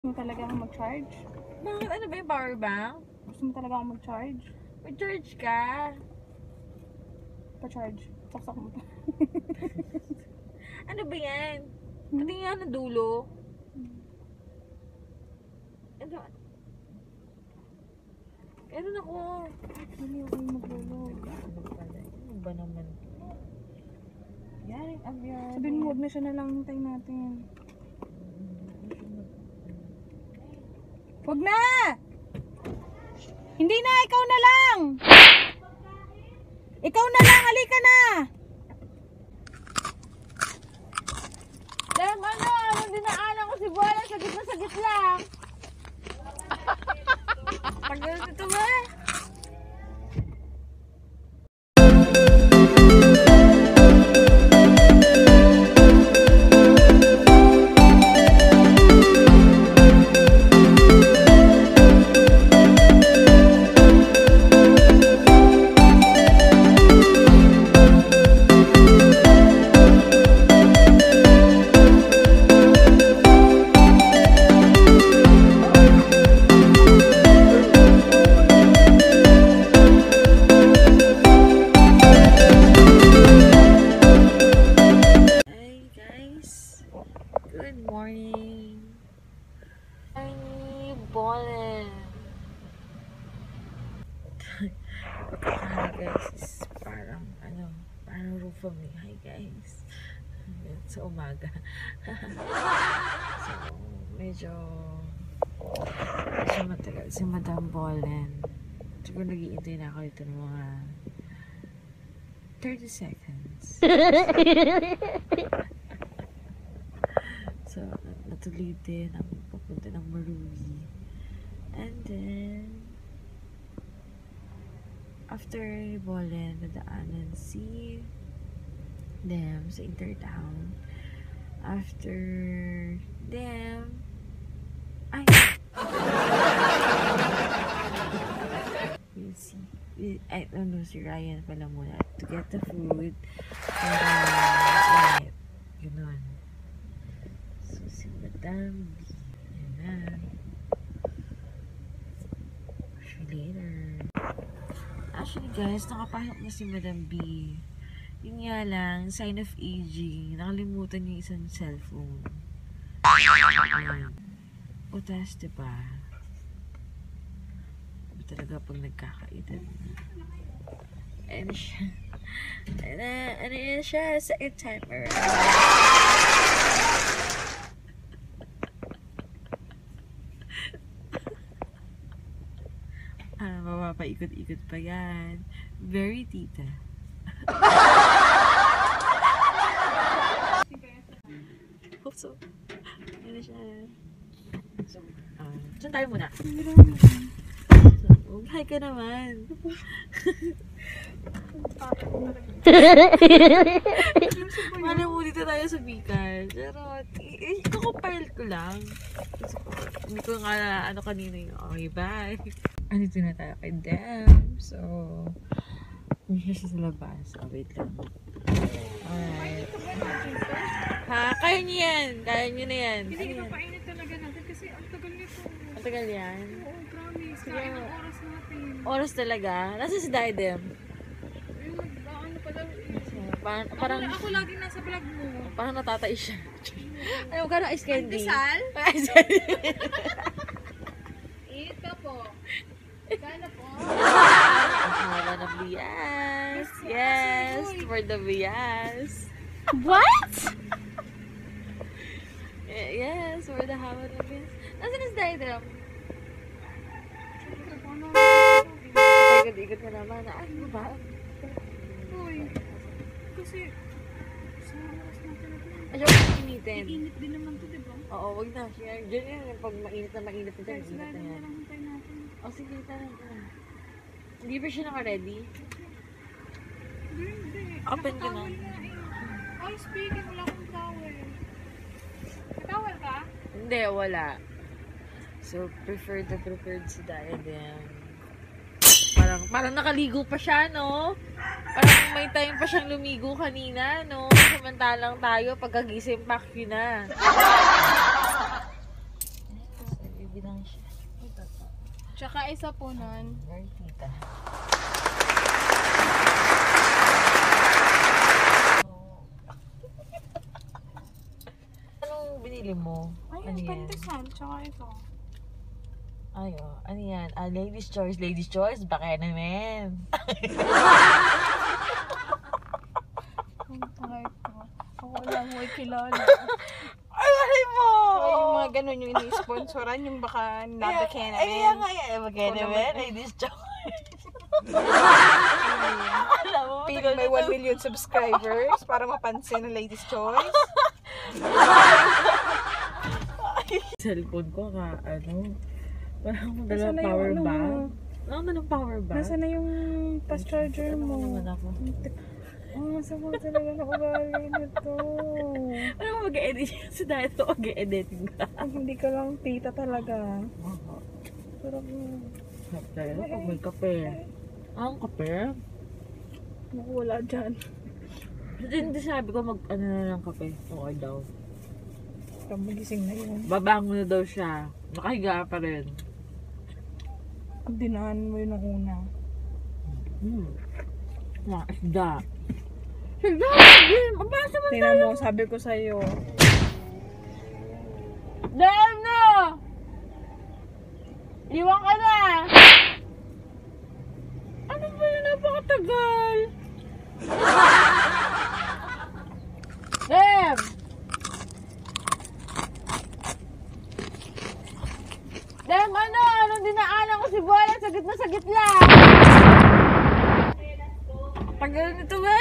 Gusto mo talaga akong mag-charge? Bakit? Ano ba yung power bank? Gusto mo talaga akong mag-charge? Mag-charge ka. Pa-charge. Saksak mo to. Ano ba yan? Pati nga ng dulo. Ano? Meron ako. Hindi ako maglulog. Ano pala? Ano ba naman? Yan, abyan. Sabihin mo, huwag na siya nalang hintay natin. Huwag na! Hindi na! Ikaw na lang! Ikaw na lang! Halika na! Dahil ano dinaanan ko si Bola, sagit na sagit lang. Tagal dito ba? Good morning. Tiny Bolin. Guys, is parang roof of me. Hi guys. Sa umaga. So, medyo matagal si Madam Bolin. Siguro nag-iintay na ako dito ng mga 30 seconds. So, natuloy din ang papunta ng Marui. And then, after Bolen, nadaanan si them sa Intertown. After them, ay! We'll see. I don't know, si Ryan pala muna to get the food. And ganun. So, si Madam B. Yan na. See you later. Actually, guys, nakapasok na si Madam B. Yun nga lang, sign of aging. Nakalimutan yung isang cellphone. Ayan. Utas, diba? Diba talaga pag nagkakaedad na? Ano siya? Ano yan siya? Second time around. Mapapaikot-ikot pa yan. Very tita. Hope so. Ano siya? So, saan tayo muna? So, hi ka naman. Mali mo dito tayo sa Bicol. Pero, ikakompile ko lang. Hindi ko nga kanina yung okay, bye. Andito na tayo kay Dem. So, hindi siya sa labas. Oh, wait lang. Alright. Ha? Kaya niyo yan. Kaya niyo na yan. Hindi ko painit talaga natin kasi ang tagal nito. Ang tagal yan? Oo, promise. Kain ang oras natin. Oras talaga? Nasa si Dem? Ayun, ano pala. Parang Ako lagi nasa vlog mo. Parang natatay siya. Ano ka na ice candy? Pandesal? Ice candy. Eat ka po. Sana po. Haba ng bias. Yes, for the bias. What? Yes, for the haba ng bias. Nasaan is Dem? Ikot-ikot na naman. Ay, ba? Uy. Kasi, sa oras natin natin. Ayaw ko initin. Init din naman to, diba? Oo, wag na. Diyan yan. Pag mainit na mainit na dyan, Guys, init na lalo na yan. lang hintay natin. O, sige, tara. Hindi ba siya naka-ready? Hindi. Open ka na. Nakatawel nga eh. Ay, speaking, wala akong towel. May towel ka? Hindi, wala. So, preferred si Diadem. Parang nakaligo pa siya, no? Parang may time pa siyang lumigo kanina, no? Samantalang tayo, pagkagising, pack yun na. baby lang siya. Tsaka isa po nun. Very tita. Anong binili mo? Ay, Ano yan? pantesan. Tsaka ito. Ay, oh. Ano yan? Ladies' choice. Ladies' choice? Baka naman. Ang tangay ko. Ako lang mo kilala. Ay, alay mo! Ay, yung mga ganun yung ini-sponsoran, yung baka nabaka Ay, namin. kaya nga yan. Baka naman. Ladies' choice. Alam mo, Piling may 1 million subscribers para mapansin ang Ladies' Choice. Cellphone ko parang dala Nasaan na yung power ano bank. mo? Ano ng power bank? Nasaan na yung fast charger Ano mo? naman ako? Sama talaga ng ugali nito. Ano mag-edit si dahil ito mag-editing ka? Hindi ka lang tita talaga. Sarap mo. Talaga pag may kape. Ang kape? Wala dyan. Hindi sabi ko ano na ng kape. Okay daw. Magising na yun. Babangon na daw siya. Nakahiga pa rin. Dinaan mo yun ng una. Isda. Isda! Mabasa mo Tingnan mo, sabi ko sa'yo. dahil na! Iwan ka na! Ano ba yun? Napakatagal! Dem! Dem, ano? Anong dinaanan ko si Bola? Sagit na sagit lang! Tagal nito ba?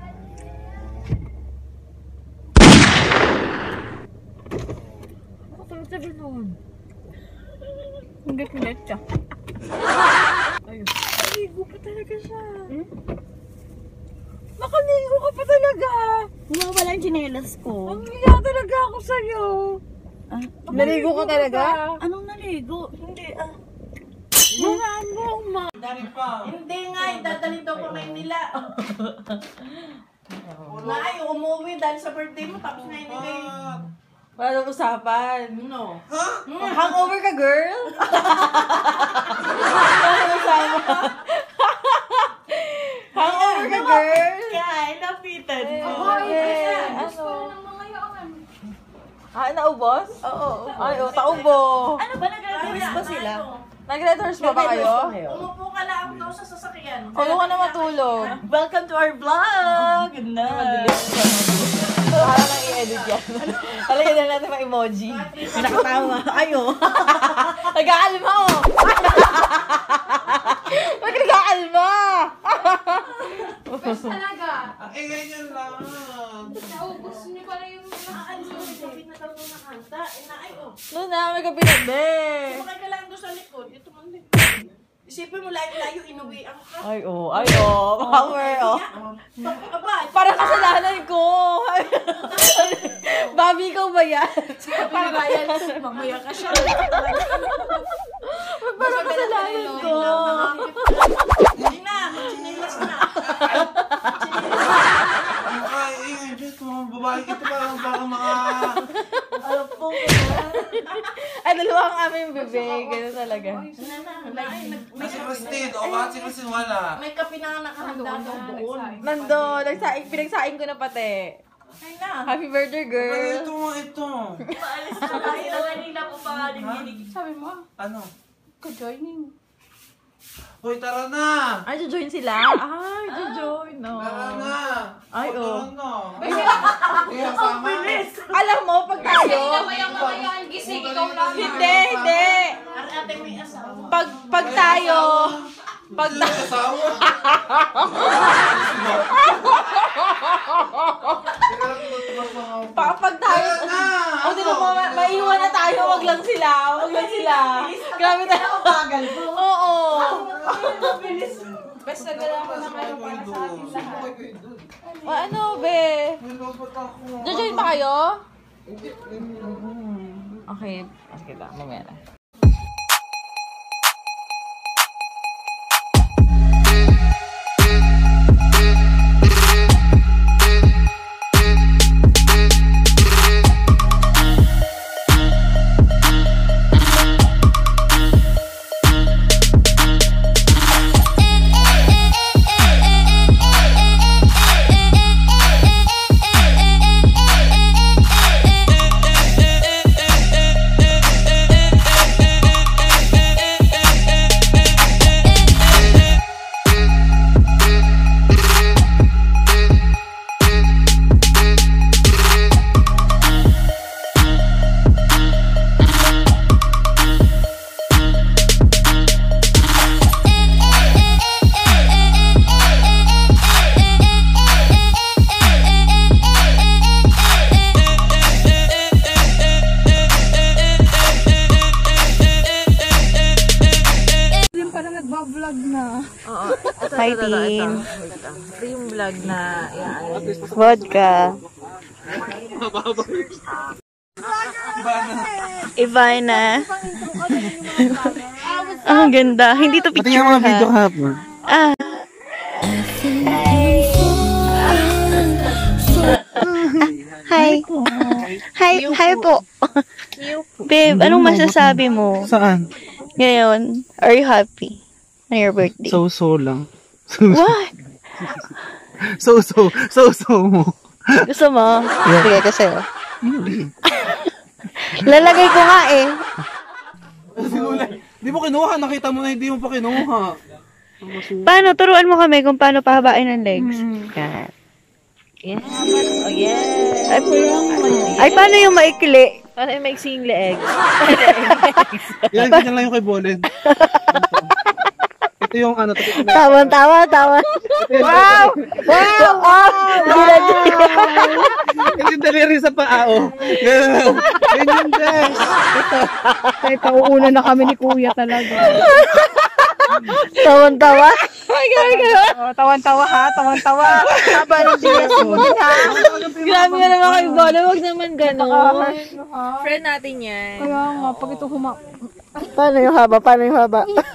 Ako tagal nun. Hindi kinet siya. Ayun. Nakaligo pa talaga siya. Nakaligo ka pa talaga. Wala yung chinelas ko. Ang hiya talaga ako sa'yo. Naligo ka talaga? Anong naligo? Hindi Buhaan mo, ma. Hindi nga, dadalhin daw ko ngayon nila. Nay, umuwi dahil sa birthday mo, tapos na inigay. Paano usapan? No. Hangover ka, girl? Paano usapan? Hangover ka, girl? Kaya, lapitan ko. Ano? Naubos? Oo. Ay, taubo. Ano ba, nag-rehearse ba sila? Nag-letters pa ba kayo? Umupo ka lang daw sa sasakyan. Kulo ka na matulog. Welcome to our vlog! Good night! Parang nang i-edit yan. Talagyan na natin mga emoji. Nakatawa. Ayo. Nag-aalma oh! Bakit nag-aalma? Best talaga. Ganyan lang. Naubos niyo pala yung Doon na, may kapinabe. Sumakay ka lang doon sa likod. Ito man din. Isipin mo, layo-layo, inuwian ka. Ay, power, oh. Aba, Parang kasalanan ko. Bobby, ikaw ba yan? Parang mamaya ka siya. Parang kasalanan ko. Hindi na, magsinilas na. Ay, Diyos ko, mga babae ito baka mga... Alam po. Ay, dalawa ang aming bebe. Ganun talaga. Si Christine, o bakit si Christine wala? May kape na nakahanda daw doon. Nando, pinagsaing ko na pati. Ay na. Happy birthday, girl. Ito. Paalis ka tayo. Kanina po pa nagdinig. Sabi mo, Ano? ko-joining. Hoy, tara na! Ay, join sila? Ay, join, no. Tara na! Ay, Tara oh. na! Kaya sama? Alam mo, pag tayo... Mamaya gising, ikaw lang. Hindi. Ate may asawa. Pag tayo... Asawa? Pag tayo... O, di mo, maiwan na tayo, wag lang sila. Grabe tayo. Oo. Best nagala ko ng ano para sa ating lahat. Ano, be? Join pa kayo? Okay. Sige lang, mamaya na. vlog na. Oo. Ito, Fighting. Ito yung vlog na Vodka. Ivana. Ang ganda. Hindi to picture Patingin mga video ha. kahapon. Ah. Hi. Hi po. Babe, anong masasabi mo Saan? ngayon? Are you happy on your birthday? So lang. What? So mo. Gusto mo? Bigay ko sa'yo. Lalagay ko nga eh. Di mo kinuha, nakita mo na hindi mo pa kinuha. Paano? Turuan mo kami kung paano pahabain ang legs. Yan. Yeah. Oh, yeah. Ay, paano yung maikli? Paano yung maiksing leeg? Yan, ganyan lang yung kay Bolen. Ito yung ano, Tawa. Wow! yung daliri sa paa, Ganyan yung best. Kaya pauuna na kami ni Kuya talaga. Tawa. Tawan-tawa ha, tawan-tawa. Haba ng bigas mo din ha. Grabe ka naman kay Bola. Huwag naman gano'n. Friend natin yan. Kaya nga, pag ito Paano yung haba?